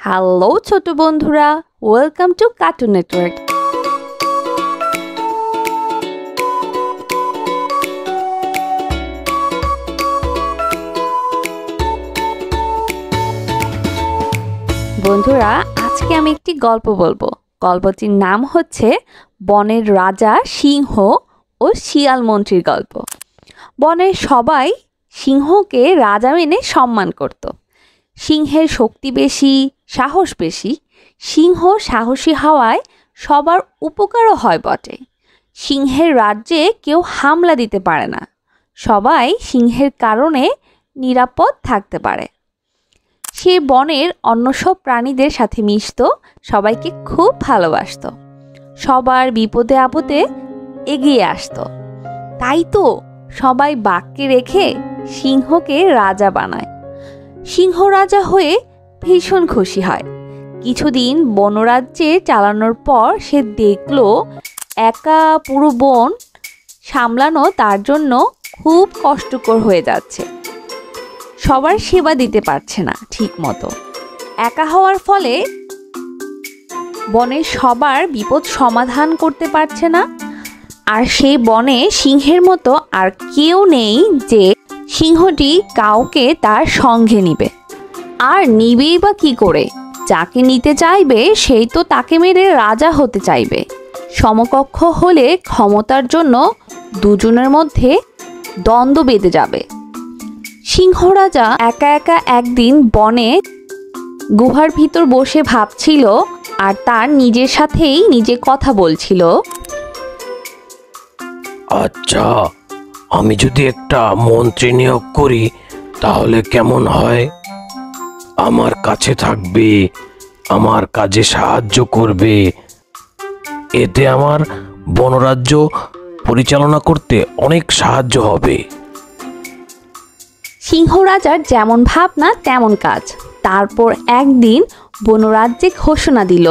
Hello ছোট বন্ধুরা, welcome to cartoon network. বন্ধুরা, আজকে আমি একটি গল্প বলবো। গল্পটির নাম হচ্ছে বনের রাজা সিংহ ও শিয়াল মন্ত্রীর গল্প। বনের সবাই সিংহকে রাজা মেনে সম্মান করত। সিংহের শক্তি বেশি, সাহস বেশি। সিংহ সাহসী হওয়ায় সবার উপকারও হয় বটে। সিংহের রাজ্যে কেউ হামলা দিতে পারে না। সবাই সিংহের কারণে নিরাপদ থাকতে পারে। সে বনের অন্য সব প্রাণীদের সাথে মিশত, সবাইকে খুব ভালোবাসত, সবার বিপদে আপদে এগিয়ে আসতো। তাই তো সবাই বাঘকে রেখে সিংহকে রাজা বানায়। সিংহ রাজা হয়ে ভীষণ খুশি হয়। কিছুদিন বনরাজ্যে চালানোর পর সে দেখল একা পুরো বন সামলানো তার জন্য খুব কষ্টকর হয়ে যাচ্ছে। সবার সেবা দিতে পারছে না ঠিক মতো। একা হওয়ার ফলে বনের সবার বিপদ সমাধান করতে পারছে না। আর সেই বনে সিংহের মতো আর কেউ নেই যে সিংহটি কাউকে তার সঙ্গে নিবে। আর নিবেই বা কি করে? যাকে নিতে চাইবে সেই তো তাকে মেরে রাজা হতে চাইবে। সমকক্ষ হলে ক্ষমতার জন্য দুজনের মধ্যে দ্বন্দ্ব বেঁধে যাবে। সিংহ রাজা একা একা একদিন বনে গুহার ভিতর বসে ভাবছিল আর তার নিজের সাথেই নিজে কথা বলছিল। আচ্ছা, আমি যদি একটা মন্ত্রী নিয়োগ করি তাহলে কেমন হয়? আমার কাছে থাকবে, আমার কাজে সাহায্য করবে। এতে আমার বনরাজ্য পরিচালনা করতে অনেক সাহায্য হবে। সিংহ রাজার যেমন ভাবনা তেমন কাজ। তারপর একদিন বনরাজ্যে ঘোষণা দিল,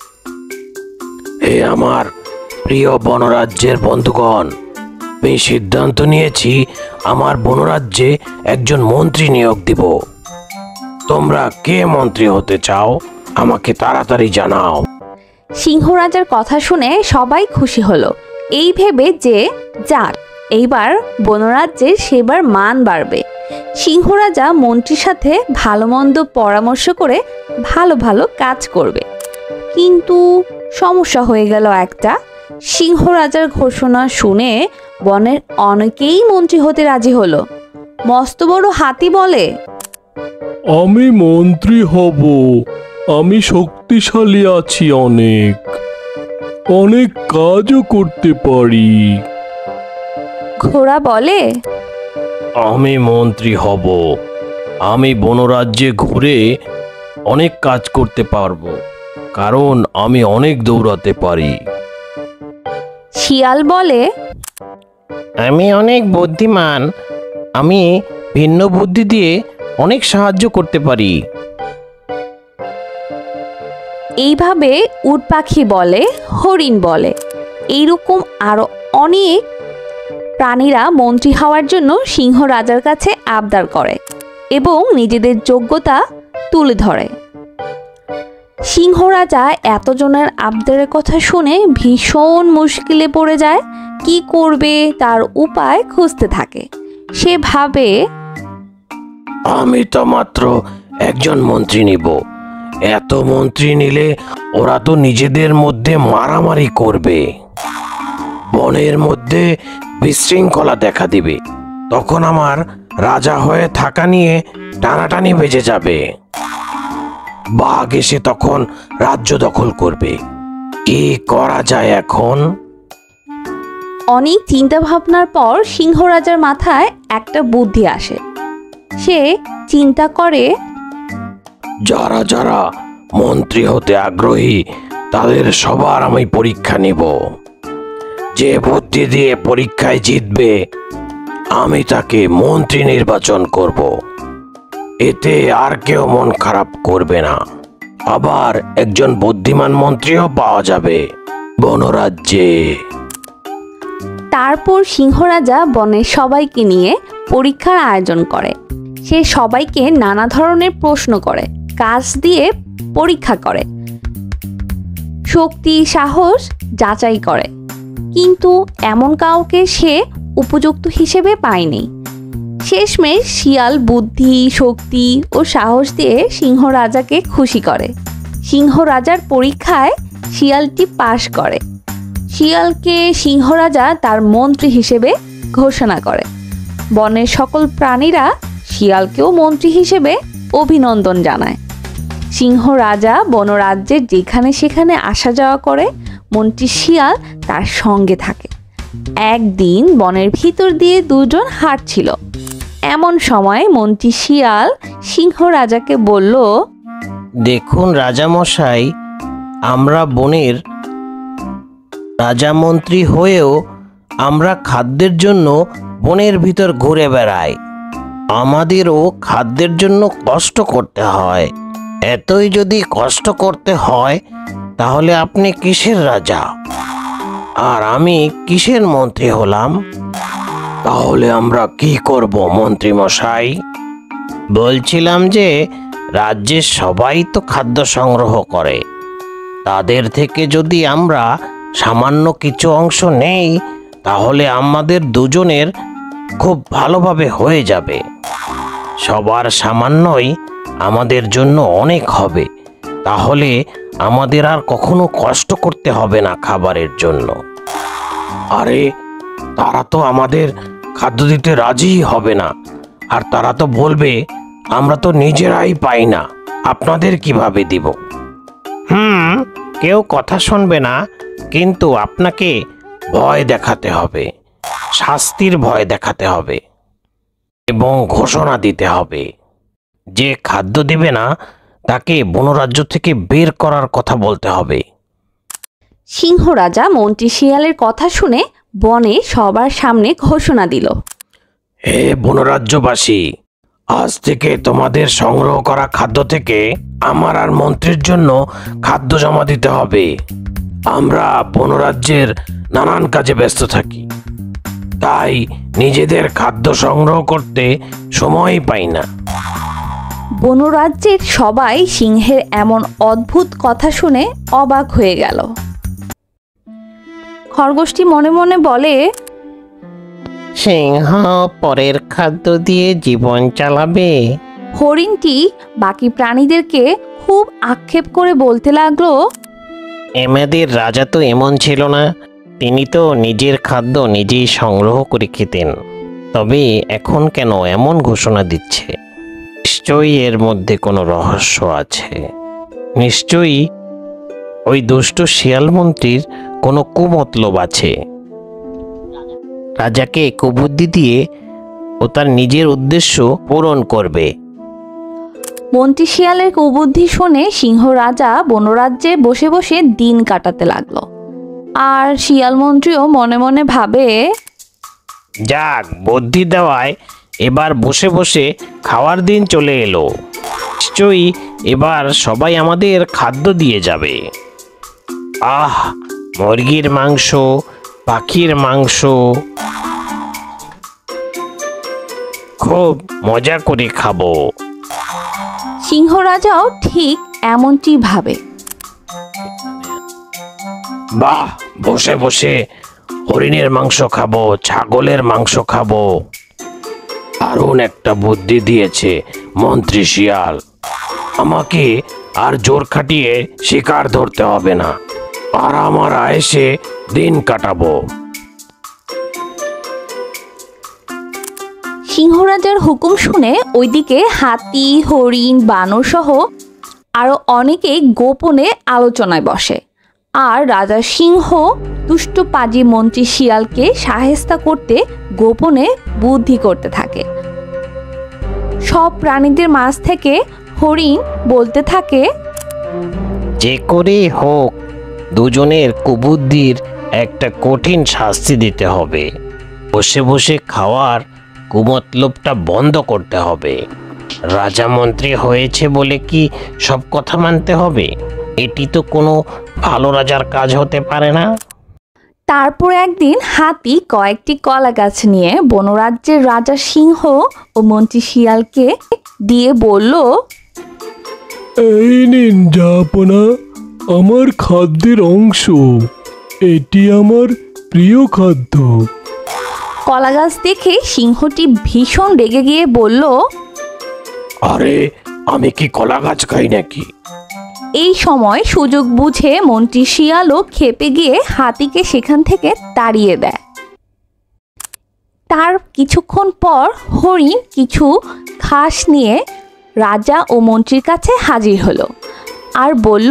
হে আমার প্রিয় বনরাজ্যের বন্ধুগণ, আমি সিদ্ধান্ত নিয়েছি আমার বনরাজ্যে একজন মন্ত্রী নিয়োগ দিব। তোমরা কে মন্ত্রী হতে চাও আমাকে তাড়াতাড়ি জানাও। সিংহ রাজার কথা শুনে সবাই খুশি হলো, এই ভেবে যে যাক, এইবার বনরাজ্যের সেবার মান বাড়বে। সিংহ রাজা মন্ত্রীর সাথে ভালো মন্দ পরামর্শ করে ভালো ভালো কাজ করবে। কিন্তু সমস্যা হয়ে গেল একটা। সিংহ রাজার ঘোষণা শুনে বনের অনেকেই মন্ত্রী হতে রাজি হলো। মস্ত বড় হাতি বলে, আমি মন্ত্রী হব, আমি শক্তিশালী আছি, অনেক কাজও করতে পারি। ঘোড়া বলে, আমি মন্ত্রী হব, আমি বনরাজ্যে ঘুরে অনেক কাজ করতে পারবো, কারণ আমি অনেক দৌড়াতে পারি। শিয়াল বলে, আমি অনেক বুদ্ধিমান, আমি ভিন্ন বুদ্ধি দিয়ে অনেক সাহায্য করতে পারি। এইভাবে উট পাখি বলে, হরিণ বলে, এইরকম আরো অনেক প্রাণীরা মন্ত্রী হওয়ার জন্য সিংহ রাজার কাছে আবদার করে এবং নিজেদের যোগ্যতা তুলে ধরে। সিংহ রাজা এতজনের আবদারের কথা শুনে ভীষণ মুশকিলে পড়ে যায়। কি করবে তার উপায় খুঁজতে থাকে। সে ভাবে, আমি তো মাত্র একজন মন্ত্রী নিব, এত মন্ত্রী নিলে ওরা তো নিজেদের মধ্যে মারামারি করবে, বনের মধ্যে বিশৃঙ্খলা দেখা দিবে, তখন আমার রাজা হয়ে থাকা নিয়ে টানাটানি বেজে যাবে, বাঘ এসে তখন রাজ্য দখল করবে। কি করা যায় এখন? অনেক চিন্তা ভাবনার পর সিংহ রাজার মাথায় একটা বুদ্ধি আসে। সে চিন্তা করে, যারা যারা মন্ত্রী হতে আগ্রহী তাদের সবার আমি পরীক্ষা নিব। যে বুদ্ধি দিয়ে পরীক্ষায় জিতবে আমি তাকে মন্ত্রী নির্বাচন করব। এতে আর কেউ মন খারাপ করবে না। আবার একজন বুদ্ধিমান মন্ত্রীও পাওয়া যাবে বনরাজ্যে। তারপর সিংহ রাজা বনের সবাইকে নিয়ে পরীক্ষার আয়োজন করে। সে সবাইকে নানা ধরনের প্রশ্ন করে, কাজ দিয়ে পরীক্ষা করে, শক্তি সাহস যাচাই করে, কিন্তু এমন কাউকে সে উপযুক্ত হিসেবে পায়নি। শেষমেশ শিয়াল বুদ্ধি শক্তি ও সাহস দিয়ে সিংহ রাজাকে খুশি করে। সিংহ রাজার পরীক্ষায় শিয়ালটি পাশ করে। শিয়ালকে সিংহ রাজা তার মন্ত্রী হিসেবে ঘোষণা করে। বনের সকল প্রাণীরা শিয়ালকেও মন্ত্রী হিসেবে অভিনন্দন জানায়। সিংহ রাজা বনরাজ্যের যেখানে সেখানে আসা যাওয়া করে, মন্ত্রী শিয়াল তার সঙ্গে থাকে। একদিন বনের ভিতর দিয়ে দুজন হাঁটছিল। এমন সময় মন্ত্রী শিয়াল সিংহ রাজাকে বলল, দেখুন রাজামশাই, আমরা বনের রাজামন্ত্রী হয়েও আমরা খাদ্যের জন্য বনের ভিতর ঘুরে বেড়াই। আমাদেরও খাদ্যের জন্য কষ্ট করতে হয়। এতই যদি কষ্ট করতে হয় তাহলে আপনি কিসের রাজা আর আমি কিসের মন্ত্রী হলাম? তাহলে আমরা কি করব মন্ত্রী মশাই? বলছিলাম যে রাজ্যের সবাই তো খাদ্য সংগ্রহ করে, তাদের থেকে যদি আমরা সামান্য কিছু অংশ নেই তাহলে আমাদের দুজনের খুব ভালোভাবে হয়ে যাবে। সবার সামান্যই আমাদের জন্য অনেক হবে, তাহলে আমাদের আর কখনো কষ্ট করতে হবে না খাবারের জন্য। আরে তারা তো আমাদের খাদ্য দিতে রাজিই হবে না, আর তারা তো বলবে আমরা তো নিজেরাই পাই না, আপনাদের কিভাবে দিব? কেউ কথা শুনবে না, কিন্তু আপনাকে ভয় দেখাতে হবে, শাস্তির ভয় দেখাতে হবে এবং ঘোষণা দিতে হবে। যে খাদ্য দিবে না তাকে বনরাজ্য থেকে বের করার কথা বলতে হবে। সিংহ রাজা মন্ত্রী শিয়ালের কথা শুনে বনে সবার সামনে ঘোষণা দিল, হে বনরাজ্যবাসী, আজ থেকে তোমাদের সংগ্রহ করা খাদ্য থেকে আমার আর মন্ত্রীর জন্য খাদ্য জমা দিতে হবে। আমরা বনরাজ্যের নানান কাজে ব্যস্ত থাকি, তাই নিজেদের খাদ্য সংগ্রহ করতে সময়ই পাই না। বনরাজ্যের সবাই সিংহের এমন অদ্ভুত কথা শুনে অবাক হয়ে গেল। খরগোশটি মনে মনে বলে, সিংহ পরের খাদ্য দিয়ে জীবন চালাবে? হরিণটি বাকি প্রাণীদেরকে খুব আক্ষেপ করে বলতে লাগলো, আমাদের রাজা তো এমন ছিল না, তিনি তো নিজের খাদ্য নিজেই সংগ্রহ করে খেতেন। তবে এখন কেন এমন ঘোষণা দিচ্ছে? নিশ্চয়ই এর মধ্যে কোনো রহস্য আছে। নিশ্চয়ই ওই দুষ্ট শিয়াল মন্ত্রীর কোনো কুমতলব আছে। রাজাকে কুবুদ্ধি দিয়ে ও তার নিজের উদ্দেশ্য পূরণ করবে। মন্ত্রী শিয়ালের কুবুদ্ধি শুনে সিংহ রাজা বনরাজ্যে বসে বসে দিন কাটাতে লাগলো। আর শিয়াল মন্ত্রীও মনে মনে ভাবে, যাক, বুদ্ধি দেওয়ায় এবার বসে বসে খাওয়ার দিন চলে এলো। নিশ্চয়ই এবার সবাই আমাদের খাদ্য দিয়ে যাবে। আহ, মুরগির মাংস, পাখির মাংস, খুব মজা করে খাবো। সিংহ রাজাও ঠিক এমনটি ভাবে। বাহ, বসে বসে হরিণের মাংস খাবো, ছাগলের মাংস খাবো। দারুণ একটা বুদ্ধি দিয়েছে মন্ত্রী শিয়াল। আমাকে আর জোর খাটিয়ে শিকার ধরতে হবে না, আর আমার আয়েসে দিন কাটাবো। সিংহ রাজার হুকুম শুনে ওইদিকে হাতি হরিণ বানর সহ আরো অনেকেই গোপনে আলোচনায় বসে। আর রাজা সিংহ দুষ্ট পাজি মন্ত্রী শিয়ালকে সাহেস্তা করতে গোপনে বুদ্ধি করতে থাকে। সব প্রাণীদের মাঝ থেকে হরিণ বলতে থাকে, যে করে হোক দুজনের কুবুদ্ধির একটা কঠিন শাস্তি দিতে হবে। বসে বসে খাওয়ার কুমতলবটা বন্ধ করতে হবে। রাজা মন্ত্রী হয়েছে বলে কি সব কথা মানতে হবে? এটি তো কোনো ভালো রাজার কাজ হতে পারে না। তারপর একদিন হাতি কয়েকটি কলা গাছ নিয়ে বনরাজ্যের রাজা সিংহ ও মন্ত্রী শিয়ালকে দিয়ে বলল, এই নিন জাহাপনা, আমার খাদ্যের অংশ। এটি আমার প্রিয় খাদ্য। কলা গাছ দেখে সিংহটি ভীষণ রেগে গিয়ে বলল, আরে আমি কি কলা গাছ খাই নাকি? এই সময় সুযোগ বুঝে মন্ত্রী শিয়ালও ক্ষেপে গিয়ে হাতিকে সেখান থেকে তাড়িয়ে দেয়। তার কিছুক্ষণ পর হরিণ কিছু ঘাস নিয়ে রাজা ও মন্ত্রীর কাছে হাজির হলো আর বলল,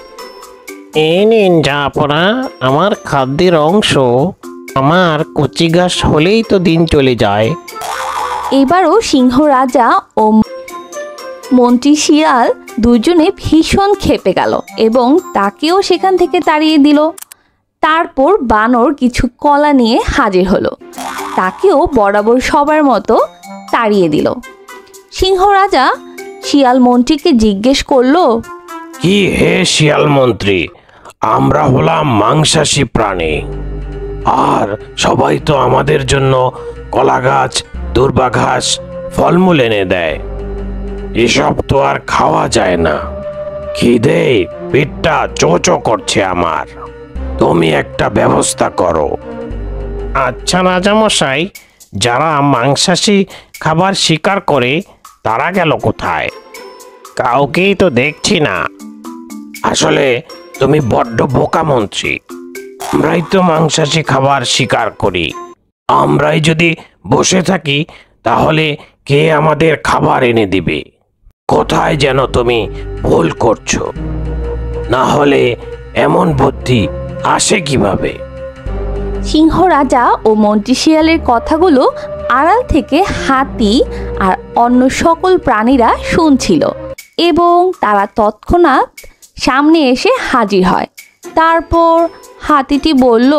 এই নিন জাহাপনা, আমার খাদ্যের অংশ। আমার কচি ঘাস হলেই তো দিন চলে যায়। এবারও সিংহ রাজা ও মন্ত্রী শিয়াল দুজনে ভীষণ ক্ষেপে গেল এবং তাকেও সেখান থেকে তাড়িয়ে দিল। তারপর বানর কিছু কলা নিয়ে হাজির হলো, তাকেও বরাবর সবার মতো তাড়িয়ে দিল। সিংহ রাজা শিয়াল মন্ত্রীকে জিজ্ঞেস করলো, কি হে শিয়াল মন্ত্রী, আমরা হলাম মাংসাশী প্রাণী, আর সবাই তো আমাদের জন্য কলা গাছ, দুর্বা ঘাস, ফলমূল এনে দেয়। এসব তো আর খাওয়া যায় না। খিদে পেটটা চোচো করছে আমার। তুমি একটা ব্যবস্থা করো। আচ্ছা রাজামশাই, যারা মাংসাশী খাবার শিকার করে তারা গেল কোথায়? কাউকেই তো দেখছি না। আসলে তুমি বড্ড বোকা মন্ত্রী। আমরাই তো মাংসাশী খাবার শিকার করি। আমরাই যদি বসে থাকি তাহলে কে আমাদের খাবার এনে দিবে? কোথায় যেন তুমি ভুল করছো। না হলে এমন বুদ্ধি আসে কিভাবে? সিংহ রাজা ও মন্ত্রী শিয়ালের কথাগুলো আড়াল থেকে হাতি আর অন্য সকল প্রাণীরা শুনছিল এবং তারা তৎক্ষণাৎ সামনে এসে হাজির হয়। তারপর হাতিটি বলল,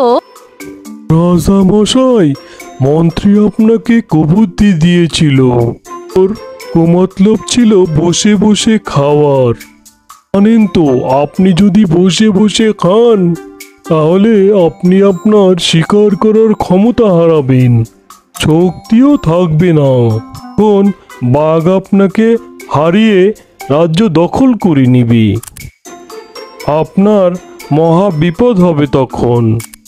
রাজামশাই, মন্ত্রী আপনাকে কুবুদ্ধি দিয়েছিল। ওর কুমতলব ছিল বসে বসে খাওয়ার। জানেন তো, আপনি যদি বসে বসে খান তাহলে আপনি আপনার শিকার করার ক্ষমতা হারাবেন, শক্তিও থাকবে না। তখন বাঘ আপনাকে হারিয়ে রাজ্য দখল করে নিবে। আপনার মহা বিপদ হবে তখন,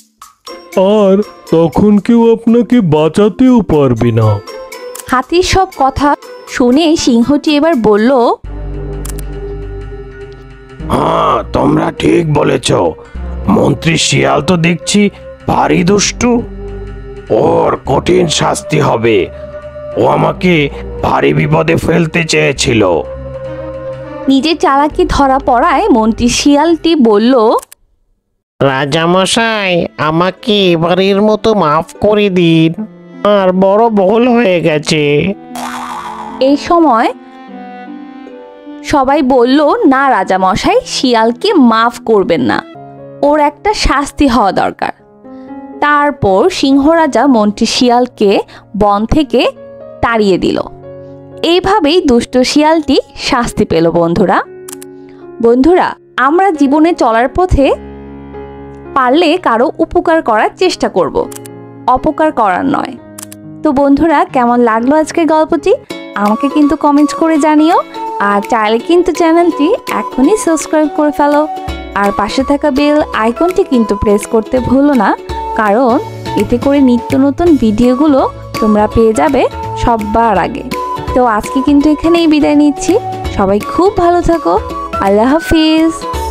আর তখন কেউ আপনাকে বাঁচাতেও পারবে না। হাতির সব কথা শুনে সিংহটি এবার বলল, হ্যাঁ, তোমরা ঠিক বলেছ। মন্ত্রী শিয়াল তো দেখছি ভারী দুষ্টু। ওর কঠিন শাস্তি হবে। ও আমাকে ভারী বিপদে ফেলতে চেয়েছিল। নিজের চালাকি ধরা পড়ায় মন্ত্রী শিয়ালটি বলল, রাজামশাই, আমাকে এবারের মতো মাফ করে দিন। আর বড় ভুল হয়ে গেছে। এই সময় সবাই বলল, না রাজামশাই, শিয়ালকে মাফ করবেন না, ওর একটা শাস্তি হওয়া দরকার। তারপর সিংহ রাজা মন্ত্রী শিয়ালকে বন থেকে তাড়িয়ে দিল। এইভাবেই দুষ্ট শিয়ালটি শাস্তি পেল। বন্ধুরা, আমরা জীবনে চলার পথে পারলে কারো উপকার করার চেষ্টা করব, অপকার করার নয়। তো বন্ধুরা, কেমন লাগলো আজকের গল্পটি আমাকে কিন্তু কমেন্ট করে জানিও। আর চাইলে কিন্তু চ্যানেলটি এখনই সাবস্ক্রাইব করে ফেলো, আর পাশে থাকা বেল আইকনটি কিন্তু প্রেস করতে ভুলো না, কারণ এতে করে নিত্য নতুন ভিডিওগুলো তোমরা পেয়ে যাবে সবার আগে। তো আজকে কিন্তু এখানেই বিদায় নিচ্ছি। সবাই খুব ভালো থাকো। আল্লাহ হাফিজ।